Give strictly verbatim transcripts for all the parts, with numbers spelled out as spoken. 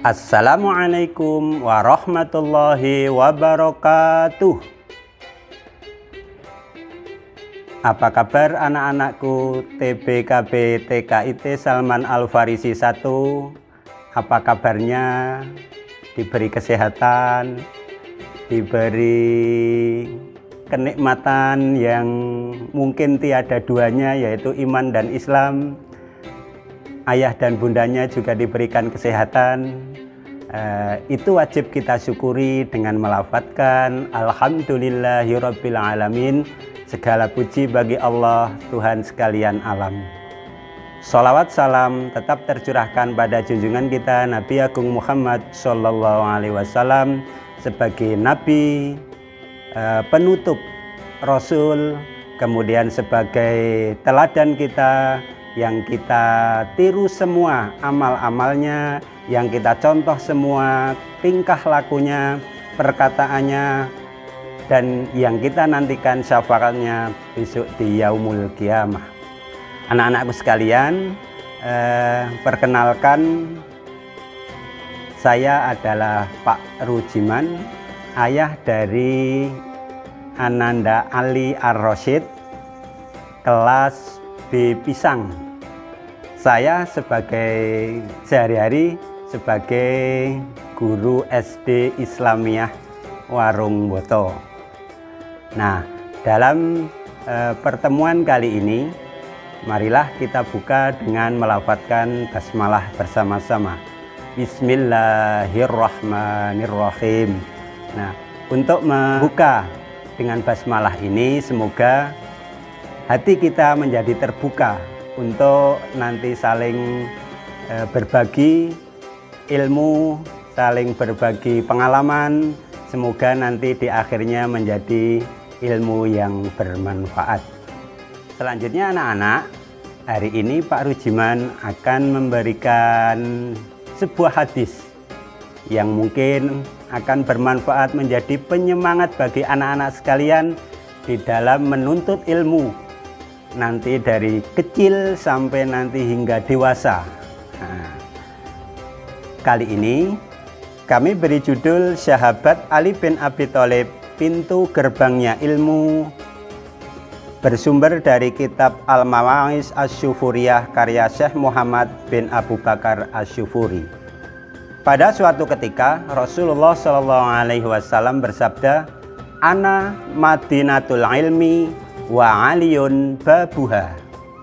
Assalamualaikum warahmatullahi wabarakatuh. Apa kabar anak-anakku T B K B T K I T Salman Al Farisi satu? Apa kabarnya? Diberi kesehatan, diberi kenikmatan yang mungkin tiada duanya, yaitu iman dan Islam. Ayah dan bundanya juga diberikan kesehatan. Uh, itu wajib kita syukuri dengan melafadzkan Alhamdulillahirabbil alamin. Segala puji bagi Allah, Tuhan sekalian alam. Sholawat salam tetap tercurahkan pada junjungan kita Nabi Agung Muhammad Shallallahu Alaihi Wasallam sebagai Nabi, uh, penutup Rasul, kemudian sebagai teladan kita yang kita tiru semua amal-amalnya, yang kita contoh semua tingkah lakunya, perkataannya, dan yang kita nantikan syafaatnya besok di Yaumul Qiyamah. Anak-anakku sekalian, eh, perkenalkan, saya adalah Pak Rujiman, ayah dari Ananda Ali Ar-Rasyid, kelas B Pisang. Saya sebagai sehari-hari sebagai guru S D Islamiyah Warung Boto. Nah, dalam e, pertemuan kali ini, marilah kita buka dengan melafadzkan basmalah bersama-sama. Bismillahirrahmanirrahim. Nah, untuk membuka dengan basmalah ini, semoga hati kita menjadi terbuka untuk nanti saling e, berbagi ilmu, saling berbagi pengalaman. Semoga nanti di akhirnya menjadi ilmu yang bermanfaat. Selanjutnya anak-anak, hari ini Pak Rujiman akan memberikan sebuah hadis yang mungkin akan bermanfaat menjadi penyemangat bagi anak-anak sekalian di dalam menuntut ilmu, nanti dari kecil sampai nanti hingga dewasa. Nah, kali ini kami beri judul Sahabat Ali bin Abi Thalib, Pintu Gerbangnya Ilmu, bersumber dari kitab Al-Mawa'is Asy-Syufuriyah karya Syekh Muhammad bin Abu Bakar Asy-Syufuri. Pada suatu ketika Rasulullah Shallallahu Alaihi Wasallam bersabda, "Ana Madinatul Ilmi wa aliyun babuha."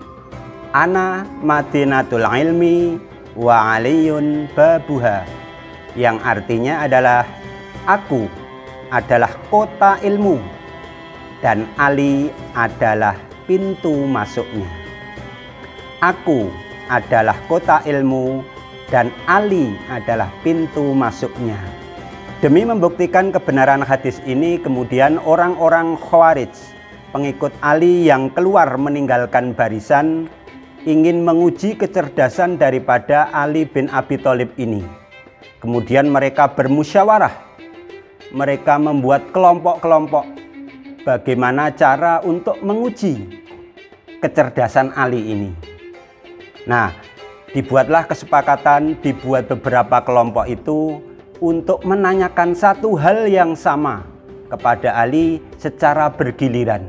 Ana Madinatul Ilmi wa aliyun babuha, yang artinya adalah aku adalah kota ilmu dan Ali adalah pintu masuknya. Aku adalah kota ilmu dan Ali adalah pintu masuknya. Demi membuktikan kebenaran hadis ini, kemudian orang-orang Khawarij, pengikut Ali yang keluar meninggalkan barisan, ingin menguji kecerdasan daripada Ali bin Abi Thalib ini. Kemudian mereka bermusyawarah, mereka membuat kelompok-kelompok bagaimana cara untuk menguji kecerdasan Ali ini. Nah, dibuatlah kesepakatan, dibuat beberapa kelompok itu untuk menanyakan satu hal yang sama kepada Ali secara bergiliran.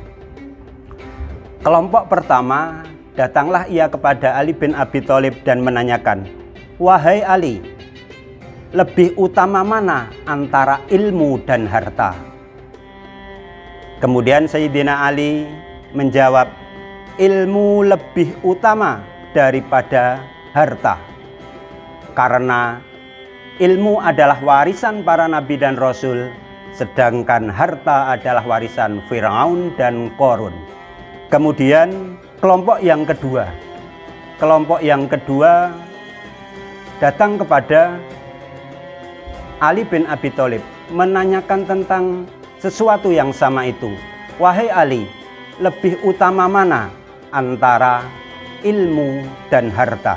Kelompok pertama, datanglah ia kepada Ali bin Abi Thalib dan menanyakan, "Wahai Ali, lebih utama mana antara ilmu dan harta?" Kemudian Sayyidina Ali menjawab, "Ilmu lebih utama daripada harta, karena ilmu adalah warisan para nabi dan rasul, sedangkan harta adalah warisan Firaun dan Qarun." Kemudian kelompok yang kedua, kelompok yang kedua datang kepada Ali bin Abi Thalib menanyakan tentang sesuatu yang sama itu. "Wahai Ali, lebih utama mana antara ilmu dan harta?"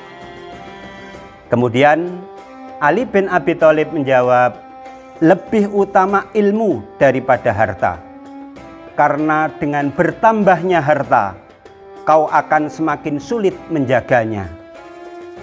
Kemudian Ali bin Abi Thalib menjawab, "Lebih utama ilmu daripada harta, karena dengan bertambahnya harta, kau akan semakin sulit menjaganya.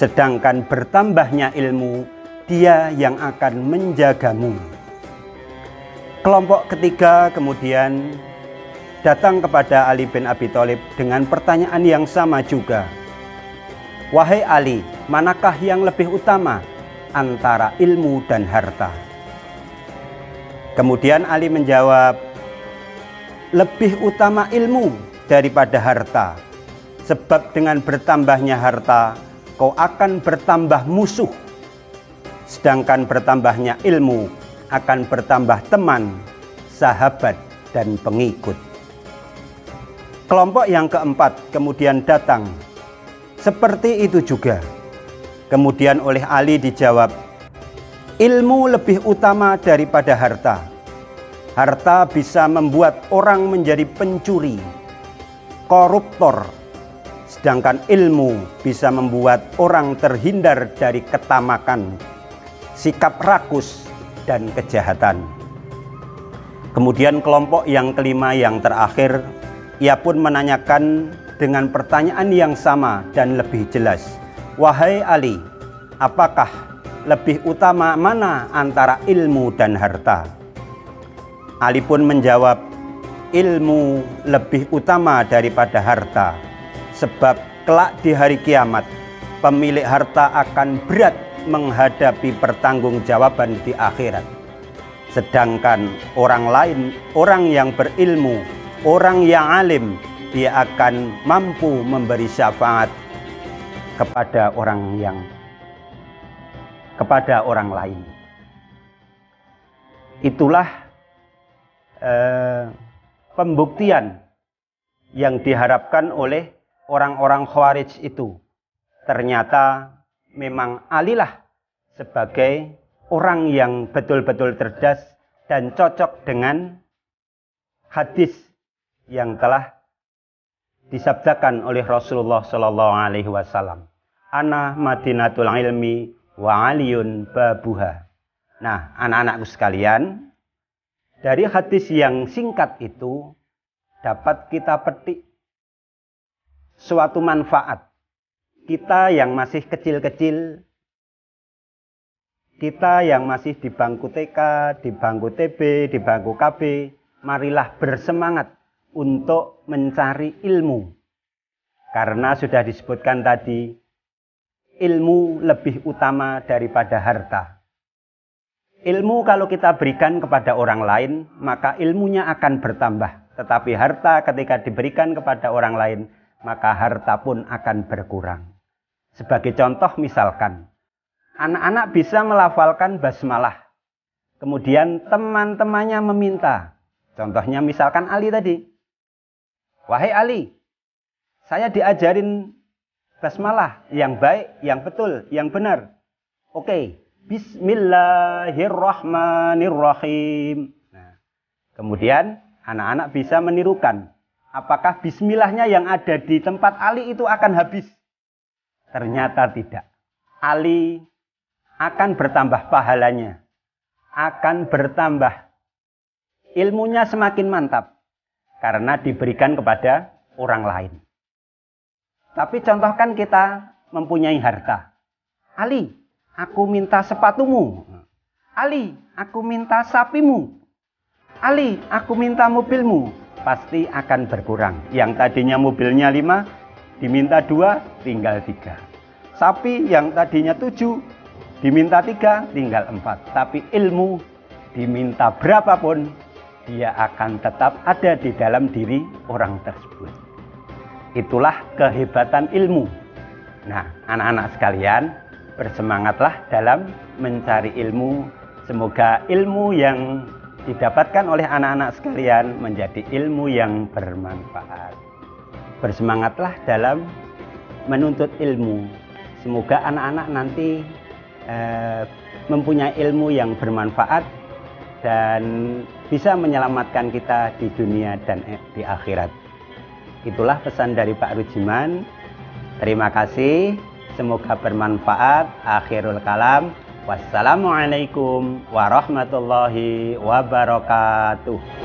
Sedangkan bertambahnya ilmu, Dia yang akan menjagamu. Kelompok ketiga kemudian datang kepada Ali bin Abi Thalib dengan pertanyaan yang sama juga. Wahai Ali, manakah yang lebih utama antara ilmu dan harta? Kemudian Ali menjawab, lebih utama ilmu daripada harta, sebab dengan bertambahnya harta, kau akan bertambah musuh, sedangkan bertambahnya ilmu akan bertambah teman, sahabat, dan pengikut. Kelompok yang keempat kemudian datang, seperti itu juga. Kemudian oleh Ali dijawab, ilmu lebih utama daripada harta. Harta bisa membuat orang menjadi pencuri, koruptor, sedangkan ilmu bisa membuat orang terhindar dari ketamakan, sikap rakus, dan kejahatan. Kemudian kelompok yang kelima yang terakhir, ia pun menanyakan dengan pertanyaan yang sama dan lebih jelas. Wahai Ali, apakah lebih utama mana antara ilmu dan harta? Ali pun menjawab, ilmu lebih utama daripada harta, sebab kelak di hari kiamat, pemilik harta akan berat menghadapi pertanggungjawaban di akhirat. Sedangkan orang lain, orang yang berilmu, orang yang alim, dia akan mampu memberi syafaat kepada orang yang kepada orang lain. Itulah eh, pembuktian yang diharapkan oleh orang-orang Khawarij itu. Ternyata memang Ali lah sebagai orang yang betul-betul cerdas dan cocok dengan hadis yang telah disabdakan oleh Rasulullah Shallallahu Alaihi Wasallam. Ana madinatul ilmi wa aliyun babuha. Nah, anak-anakku sekalian, dari hadis yang singkat itu dapat kita petik suatu manfaat. Kita yang masih kecil-kecil, kita yang masih di bangku T K, di bangku T B, di bangku K B, marilah bersemangat untuk mencari ilmu. Karena sudah disebutkan tadi, ilmu lebih utama daripada harta. Ilmu kalau kita berikan kepada orang lain, maka ilmunya akan bertambah. Tetapi harta ketika diberikan kepada orang lain, maka harta pun akan berkurang. Sebagai contoh misalkan, anak-anak bisa melafalkan basmalah. Kemudian teman-temannya meminta. Contohnya misalkan Ali tadi. Wahai Ali, saya diajarin basmalah yang baik, yang betul, yang benar. Oke, Bismillahirrahmanirrahim. Nah, kemudian anak-anak bisa menirukan. Apakah bismillahnya yang ada di tempat Ali itu akan habis? Ternyata tidak. Ali akan bertambah pahalanya. Akan bertambah. Ilmunya semakin mantap. Karena diberikan kepada orang lain. Tapi contohkan kita mempunyai harta. Ali, aku minta sepatumu. Ali, aku minta sapimu. Ali, aku minta mobilmu. Pasti akan berkurang. Yang tadinya mobilnya lima, diminta dua, tinggal tiga. Sapi yang tadinya tujuh, diminta tiga, tinggal empat. Tapi ilmu diminta berapapun, dia akan tetap ada di dalam diri orang tersebut. Itulah kehebatan ilmu. Nah, anak-anak sekalian, bersemangatlah dalam mencari ilmu. Semoga ilmu yang didapatkan oleh anak-anak sekalian menjadi ilmu yang bermanfaat. Bersemangatlah dalam menuntut ilmu. Semoga anak-anak nanti eh, mempunyai ilmu yang bermanfaat dan bisa menyelamatkan kita di dunia dan di akhirat. Itulah pesan dari Pak Rujiman. Terima kasih. Semoga bermanfaat. Akhirul kalam. Wassalamualaikum warahmatullahi wabarakatuh.